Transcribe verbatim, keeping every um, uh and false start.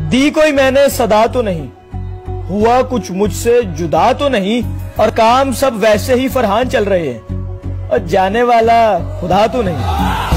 दी कोई मैंने सदा तो नहीं, हुआ कुछ मुझसे जुदा तो नहीं, और काम सब वैसे ही फरहान चल रहे हैं, और जाने वाला खुदा तो नहीं।